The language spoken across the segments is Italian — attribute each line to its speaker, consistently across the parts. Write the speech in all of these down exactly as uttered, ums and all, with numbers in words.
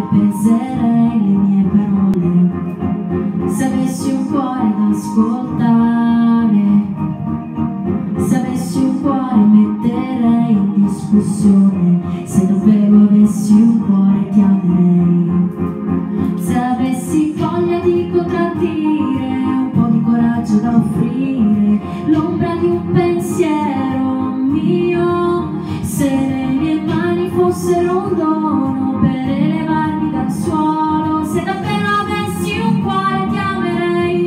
Speaker 1: peserei le mie parole, se avessi un cuore da ascoltare, se avessi un cuore metterei in discussione, se davvero avessi un cuore ti amerei, se avessi voglia di contraddire, un po' di coraggio da offrire, l'ombra di un pensiero mio, se le mie mani fossero un dono per elevarmi dal suolo, se davvero avessi un cuore ti amerei,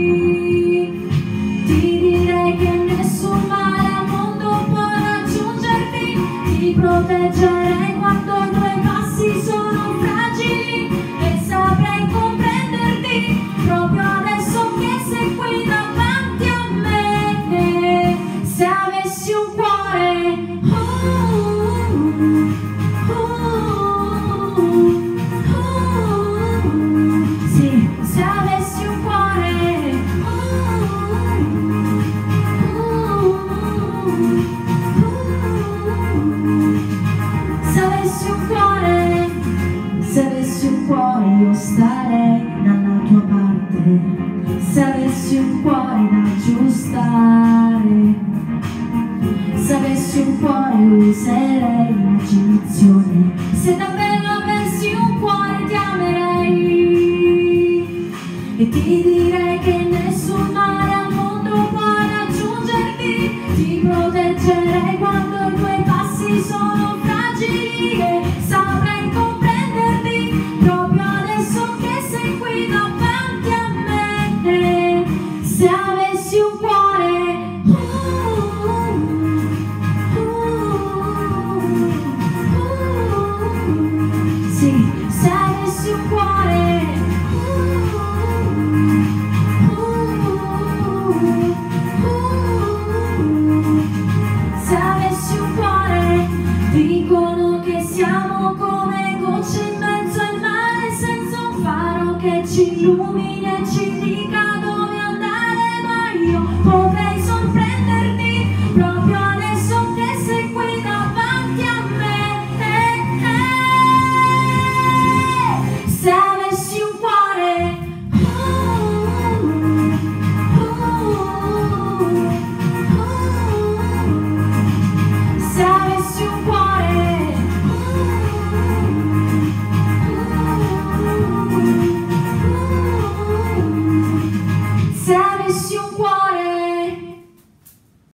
Speaker 1: ti direi che nessun male al mondo può raggiungerti, ti proteggerei quando i tuoi passi sono fragili e saprei comprenderti proprio adesso che sei qui davanti a me, se avessi un cuore. Se avessi un cuore io starei dalla tua parte, se avessi un cuore da aggiustare, se avessi un cuore userei l'immaginazione, se davvero avessi un cuore ti amerei e ti direi che nessun male al mondo può raggiungerti, ti proteggerei quando i tuoi passi sono fragili e saprei comprenderti proprio adesso che sei qui davanti a me, se avessi un cuore. uh, uh, uh, uh, sì, se avessi un cuore. uh, uh, uh, se avessi un cuore. Dicono che siamo come gocce in mezzo al mare senza un faro che ci illumini.